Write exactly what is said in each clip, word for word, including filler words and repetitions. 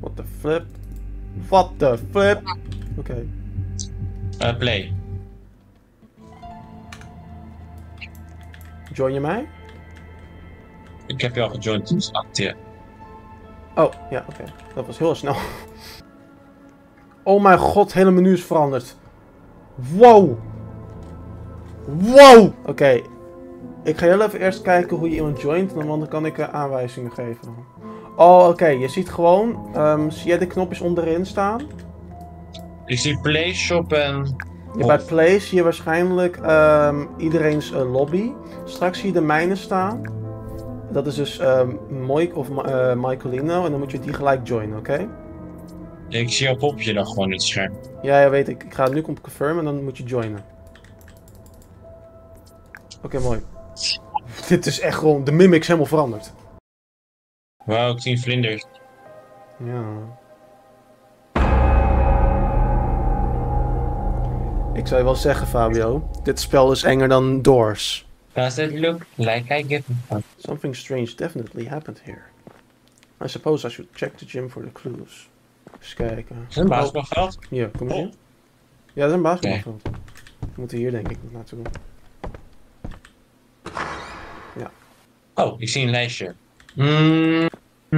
What the flip? What the flip? Oké. Okay. Uh, play. Join je mij? Ik heb je al gejoind, dus acteer. Oh, ja, oké. Okay. Dat was heel snel. Oh mijn god, het hele menu is veranderd. Wow! Wow! Oké. Okay. Ik ga heel even eerst kijken hoe je iemand joint, want dan kan ik uh, aanwijzingen geven. Oh, oké. Okay. Je ziet gewoon... Um, zie jij de knopjes onderin staan? Ik zie play, shop en... Ja, bij play zie je waarschijnlijk um, iedereen's uh, lobby. Straks zie je de mijne staan. Dat is dus um, Moik of uh, Michaelino en dan moet je die gelijk joinen, oké? Okay? Ik zie jouw popje dan gewoon in het scherm. Ja, ja, weet ik. Ik ga het nu confirmen en dan moet je joinen. Oké, okay, mooi. Dit is echt gewoon... De mimic is helemaal veranderd. Wauw, ik zie vlinders. Ja. Ik zou je wel zeggen, Fabio. Dit spel is enger dan Doors. Does it look like I give a fuck? Something strange definitely happened here. I suppose I should check the gym for the clues. Eens kijken. Is het een basketbalveld? Hier, kom eens in. Ja, dat is een basketbalveld. Okay. We moeten hier denk ik naartoe. Ja. Oh, ik zie een lijstje. Mm.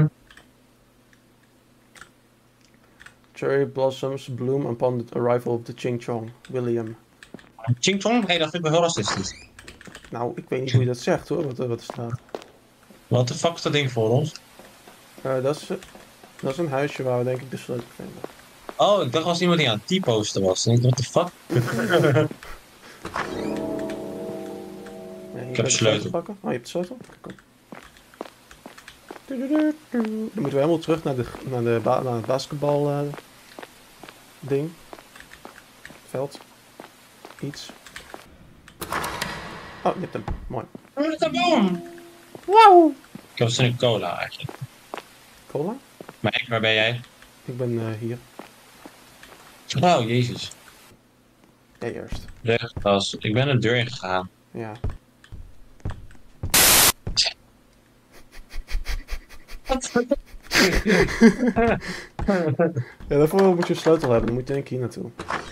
Cherry blossoms bloom upon the arrival of the Ching Chong. William. Ching Chong? Hé, hey, dat vind ik wel heel racistisch. Nou, ik weet niet hoe je dat zegt hoor, wat, wat er staat. Wat de fuck is dat ding voor ons? Uh, dat, is, dat is een huisje waar we denk ik de sleutel vinden. Oh, ik dacht als iemand die aan het T-posten was. Wat de fuck? Nee, ik heb de sleutel. Pakken. Oh, je hebt de sleutel? Kom. Dan moeten we helemaal terug naar, de, naar, de ba naar het basketbal uh, ding. Veld. Iets. Oh, je hebt hem. Mooi. Wat is dat boom? Wow! Ik heb zin in cola eigenlijk. Cola? Maar waar ben jij? Ik ben uh, hier. Oh, jezus. Jij eerst. Rechttas. Ik ben de deur ingegaan. Ja. Ja, daarvoor moet je een sleutel hebben. Dan moet je denk ik hier naartoe.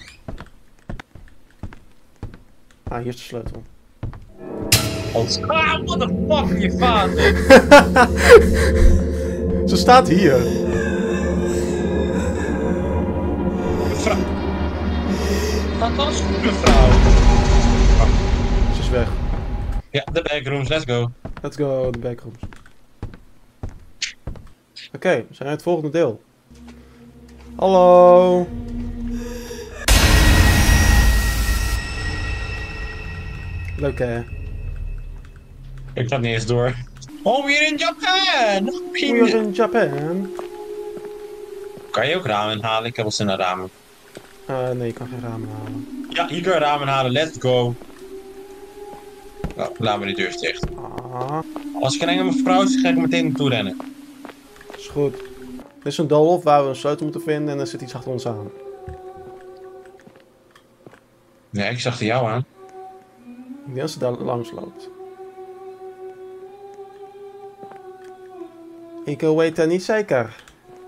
Ah, hier is de sleutel. Ah, what the fuck, je vader! Ze staat hier. Mevrouw. Wat was het, mevrouw? Oh. Ze is weg. Ja, de backrooms, let's go. Let's go, de backrooms. Oké, okay, we zijn uit het volgende deel. Hallo. Leuk hè? Ik ga niet eens door. Oh, we're in Japan! We're in Japan. Kan je ook ramen halen? Ik heb wel zin naar ramen. Uh, nee, ik kan geen ramen halen. Ja, hier kan je ramen halen, let's go. Nou, laat me die deur dicht. Ah. Als ik een enge mevrouw is, ga ik meteen naartoe rennen. Is goed. Dit is een doolhof waar we een sleutel moeten vinden en er zit iets achter ons aan. Nee, ik zag er jou aan. Ik denk dat ze daar langs loopt. Ik weet het niet zeker.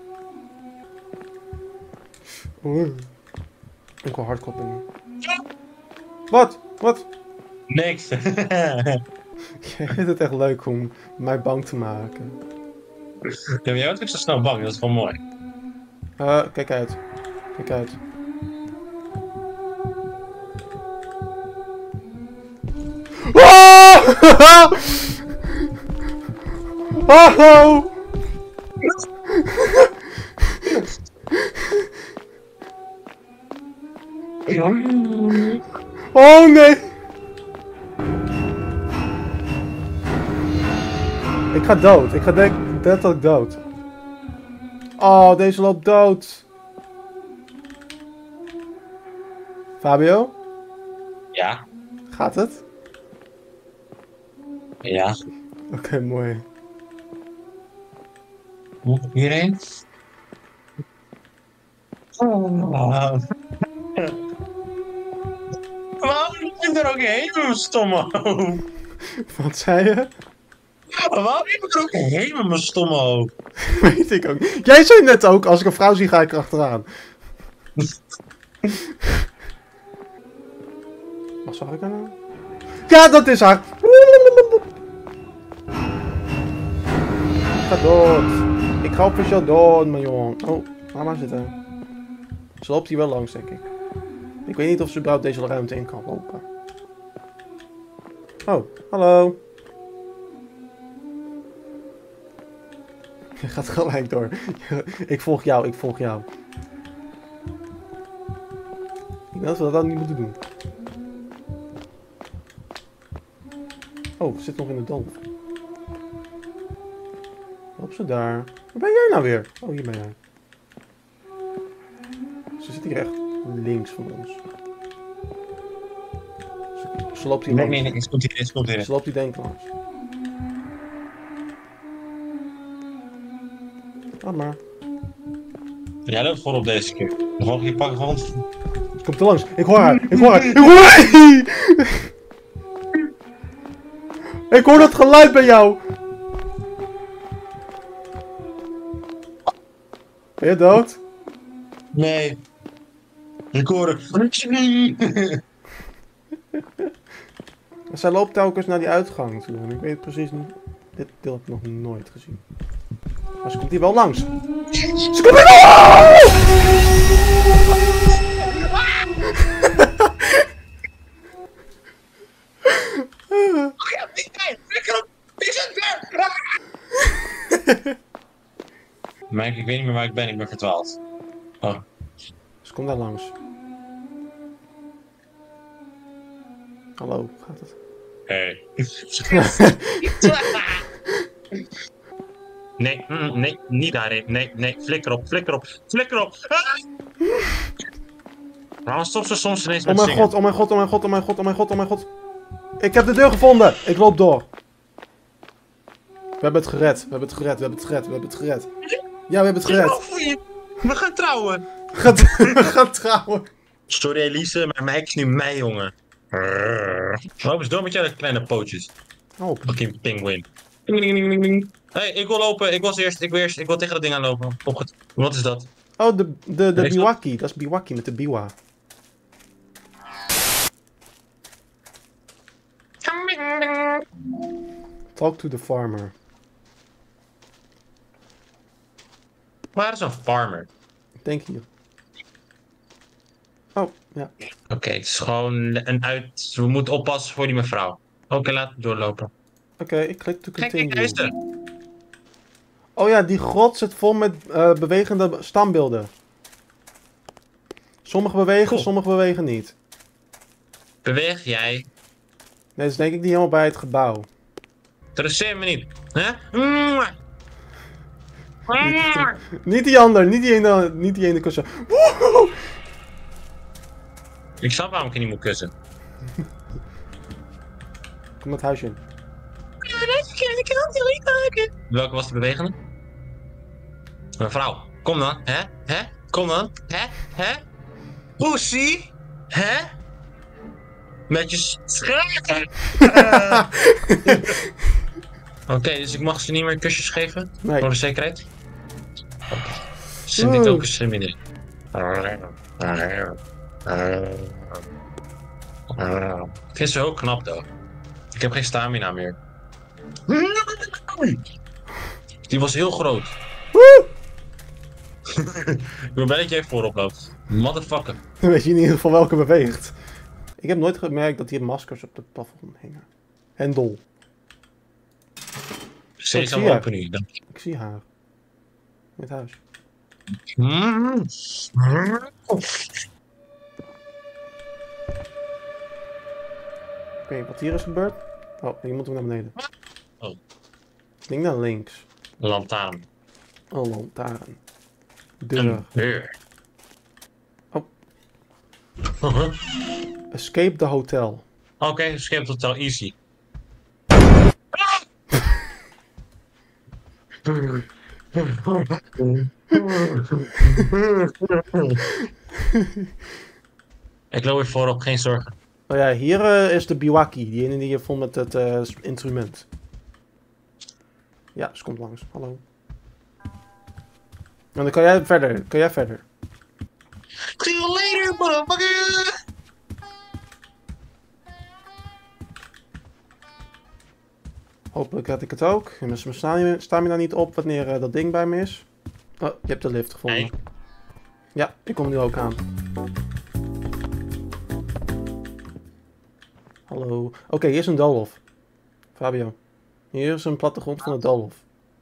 Oeh. Ik wil hardkoppingen. Wat? Wat? Niks. Ik vind het echt leuk om mij bang te maken. Ja, maar jij bent ook zo snel bang, dat is wel mooi. Uh, kijk uit. Kijk uit. Oh! Oh! Oh nee! Ik ga dood. Ik ga denk dat ik dood. Oh, deze loopt dood. Fabio? Ja. Gaat het? Ja. Oké, okay, mooi. Moet ik hierheen? Oh. Waarom moet je er ook heen, stomme? Wat zei je? Waarom heb ik er ook helemaal mijn stomme hoofd? Weet ik ook. Jij zei net ook, als ik een vrouw zie, ga ik erachteraan. Wat zag ik er nou? Ja, dat is haar! Ga dood. Ik ga op voor jou dood, mijn jongen. Oh, laat maar zitten. Ze loopt hier wel langs, denk ik. Ik weet niet of ze überhaupt deze ruimte in kan lopen. Oh, hallo. Je gaat gelijk door. Ik volg jou, ik volg jou. Ik denk dat we dat niet moeten doen. Oh, ze zit nog in de dal. Loop ze daar. Waar ben jij nou weer? Oh, hier ben jij. Ze zit hier echt links van ons. Ze, ze loopt hier Nee, langs. nee, nee, het komt hier, het komt hier. Ze loopt hier denk ik langs. Laat maar. Jij loopt gewoon op deze keer. Gewoon, je pakt gewoon... Ze komt er langs. Ik hoor haar. Ik hoor haar. Ik hoor haar. Ik hoor dat geluid bij jou. Ben je dood? Nee. Ik hoor het. Zij loopt telkens naar die uitgang toe. En ik weet precies niet. Dit deel heb ik nog nooit gezien. Maar ze komt hier wel langs. Ze komt hier Mike, ik weet niet meer waar ik ben, ik ben verdwaald. Oh. Ze komt daar langs. Hallo, gaat het? Hey. Nee, mm, nee, niet daarin. Nee, nee, flikker op, flikker op, flikker op. Ah! Waarom stopt ze soms ineens Oh met mijn zingen? god, oh mijn god, oh mijn god, oh mijn god, oh mijn god, oh mijn god. Ik heb de deur gevonden. Ik loop door. We hebben het gered, we hebben het gered, we hebben het gered, we hebben het gered. Ja, we hebben het gered. We gaan trouwen. Gaat- We gaan trouwen. Sorry Elise, maar Mike is nu mij, jongen. Loop eens door met jouw kleine pootjes. Oh, Fucking penguin. Hé, hey, ik wil lopen, ik was eerst, ik wil eerst, ik wil tegen dat ding aanlopen. Opget. Wat is dat? oh de, de, de Rechts op. biwaki. Dat is biwaki met de biwa. Talk to the farmer. Waar is een farmer? Ik denk hier. Oh, ja. Oké, okay, het is gewoon een uit... We moeten oppassen voor die mevrouw. Oké, okay, laat het doorlopen. Oké, okay, ik klik to Kijk, kijk, hij is continue. er. Oh ja, die grot zit vol met uh, bewegende standbeelden. Sommige bewegen, Cool. sommige bewegen niet. Beweeg jij? Nee, dat is denk ik niet helemaal bij het gebouw. Interesseer me niet. Hè? Niet die ander, niet die ene, niet die ene kussen. Woehoe! Ik snap waarom ik je niet moet kussen. Kom dat huisje in. Welke was de bewegende? Mevrouw, kom dan. Hè? Hè? Kom dan. Hè? Hè? Poesie? Hè? Met je schaar. Uh. Oké, okay, dus ik mag ze niet meer kusjes geven? Nee. Voor de zekerheid? Oké. Okay. Ze zijn dit ook een slimme idee. Ik vind ze heel knap, though. Ik heb geen stamina meer. Die was heel groot. Ik ben blij dat jij voorop loopt. Motherfucker. Dan weet je in ieder geval welke beweegt. Ik heb nooit gemerkt dat hier maskers op de plafond hingen. Hendel. Sesam Oh, open nu. Dan. Ik zie haar. In het huis. Mm. Oké, okay, wat hier is gebeurd? Oh, hier moeten we naar beneden. Oh. Ik denk naar links. Lantaarn. Oh, lantaarn. Deur. Een deur. Oh. Uh-huh. Escape the hotel. Oké, okay, escape totaal easy. Ik loop weer voorop, geen zorgen. Oh ja, hier uh, is de biwaki. Die ene die je vond met het uh, instrument. Ja, ze komt langs. Hallo. En dan kan jij verder. Kan jij verder. See you later, motherfucker! Hopelijk red ik het ook. En mijn stamina stamina niet op wanneer uh, dat ding bij me is. Oh, je hebt de lift gevonden. Nee. Ja, ik kom er nu ook aan. Hallo. Oké, okay, hier is een doolhof. Fabio. Hier is een plattegrond van de doolhof.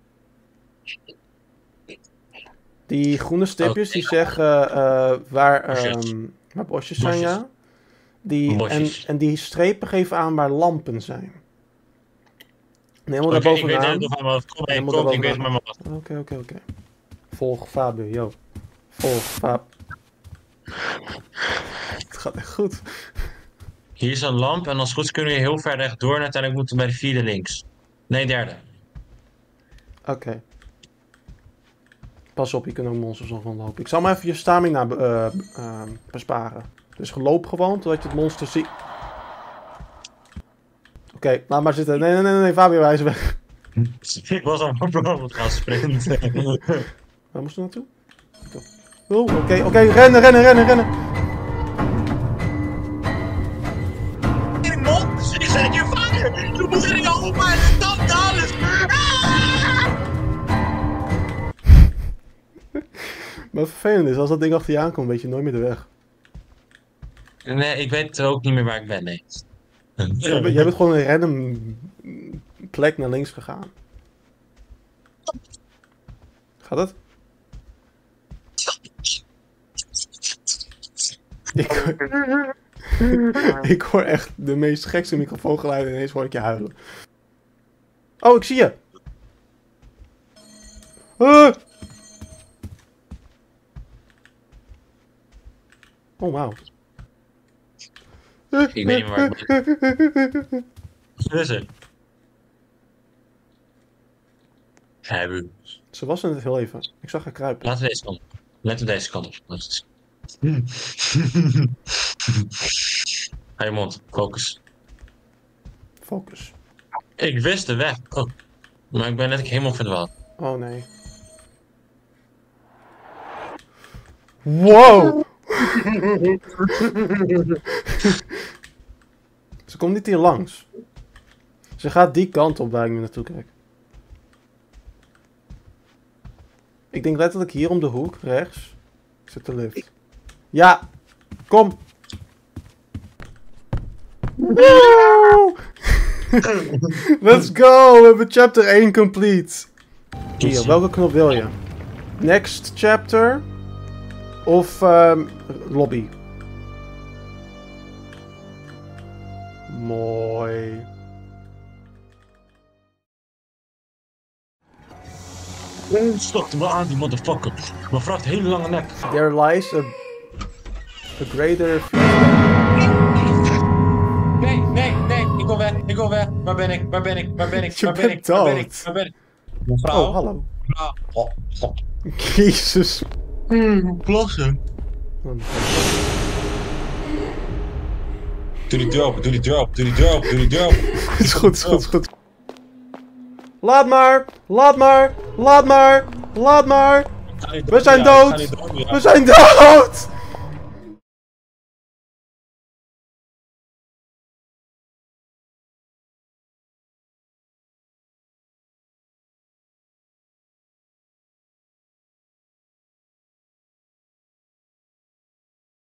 Die groene stipjes die zeggen uh, waar, um, waar bosjes zijn, ja. Die, en, en die strepen geven aan waar lampen zijn. Helemaal Oké, daar ik weet bovenaan. het nog Kom mee, Helemaal kom, ik weet daarbovenaan. maar wat. Oké, oké, oké. Volg Fabio, yo. Volg Fab. Het gaat echt goed. Hier is een lamp en als het goed is kunnen we heel ver rechtdoor en uiteindelijk moeten we bij de vierde links. Nee, derde. Oké. Okay. Pas op, je kunt ook monsters nog rondlopen. Ik zal maar even je stamina uh, uh, besparen. Dus loop gewoon totdat je het monster ziet. Oké, okay, laat maar zitten. Nee, nee, nee, nee, Fabio, hij is weg. Ik was al van plan om te gaan sprinten. Waar moest je naartoe? Oh, oké, okay, oké, okay, rennen, rennen, rennen, rennen. Ik zeg je vader, je moet er al op en stop alles. Maar wat vervelend is, als dat ding achter je aankomt, weet je nooit meer de weg. Nee, ik weet ook niet meer waar ik ben, nee. Jij bent, jij bent gewoon een random plek naar links gegaan. Gaat het? Ik hoor, ik hoor echt de meest gekste microfoongeluiden en ineens hoor ik je huilen. Oh, ik zie je! Uh! Oh, wauw. Ik weet niet meer waar ik ben. Wat is het? Hebben. Ze was er net heel even. Ik zag haar kruipen. Laten we deze kant op. Laten we deze kant op. Hou je mond. Focus. Focus. Ik wist de weg. Oh. Maar ik ben net helemaal verdwaald. Oh nee. Wow! Ze komt niet hier langs. Ze gaat die kant op waar ik nu naartoe kijk. Ik denk letterlijk hier om de hoek, rechts. Zit de lift. Ja! Kom! Woe! Let's go! We hebben chapter één complete. Hier, welke knop wil je? Next chapter? Of um, lobby? Mooi. Oh, stok me aan, die motherfucker. Maar vraagt een hele lange nek. There lies a, a greater... Nee, nee, nee. Ik wil weg. Ik wil weg. Waar ben ik? Waar ben ik? Waar ben ik? Je Waar ben bent ik? Waar ben ik? dood. Waar ben ik? Mevrouw. Oh, hallo. Mevrouw. Oh, oh. Jezus. Hmm, plassen. Doe die deur open, doe die deur open, doe die deur open, doe die deur open. Is goed, is goed, is goed. Laat maar, laat maar, laat maar, laat maar. We zijn dood. We zijn dood.